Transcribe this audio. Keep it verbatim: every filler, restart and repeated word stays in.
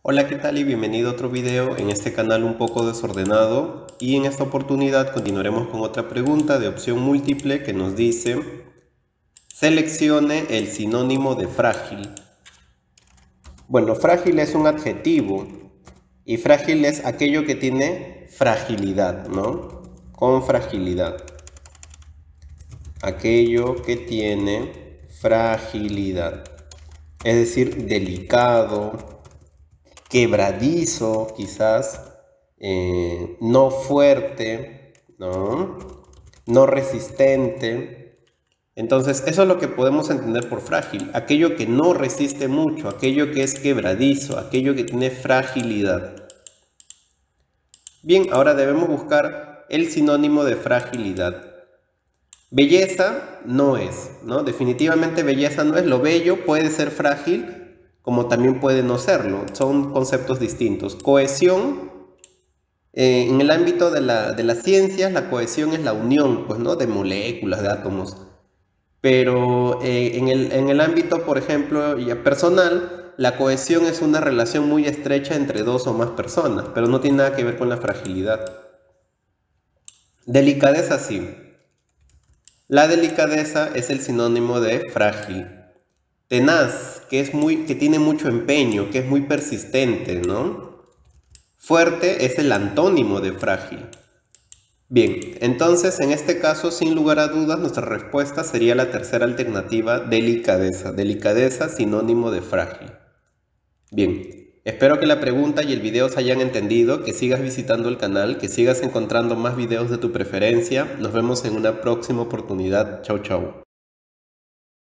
Hola, ¿qué tal? Y bienvenido a otro video en este canal un poco desordenado, y en esta oportunidad continuaremos con otra pregunta de opción múltiple que nos dice: seleccione el sinónimo de frágil. Bueno, frágil es un adjetivo y frágil es aquello que tiene fragilidad, ¿no? Con fragilidad. Aquello que tiene fragilidad, es decir, delicado, quebradizo, quizás, eh, no fuerte, ¿no? No resistente. Entonces, eso es lo que podemos entender por frágil: aquello que no resiste mucho, aquello que es quebradizo, aquello que tiene fragilidad. Bien, ahora debemos buscar el sinónimo de fragilidad. Belleza no es, ¿no? Definitivamente belleza no es. Lo bello puede ser frágil, como también puede no serlo. Son conceptos distintos. Cohesión, eh, en el ámbito de, la, de las ciencias, la cohesión es la unión, pues, ¿no? De moléculas, de átomos. Pero eh, en, el, en el ámbito, por ejemplo, ya personal, la cohesión es una relación muy estrecha entre dos o más personas, pero no tiene nada que ver con la fragilidad. Delicadeza sí. La delicadeza es el sinónimo de frágil. Tenaz, que, es muy, que tiene mucho empeño, que es muy persistente, ¿no? Fuerte es el antónimo de frágil. Bien, entonces en este caso, sin lugar a dudas, nuestra respuesta sería la tercera alternativa: delicadeza. Delicadeza, sinónimo de frágil. Bien. Espero que la pregunta y el video se hayan entendido, que sigas visitando el canal, que sigas encontrando más videos de tu preferencia. Nos vemos en una próxima oportunidad. Chau, chau.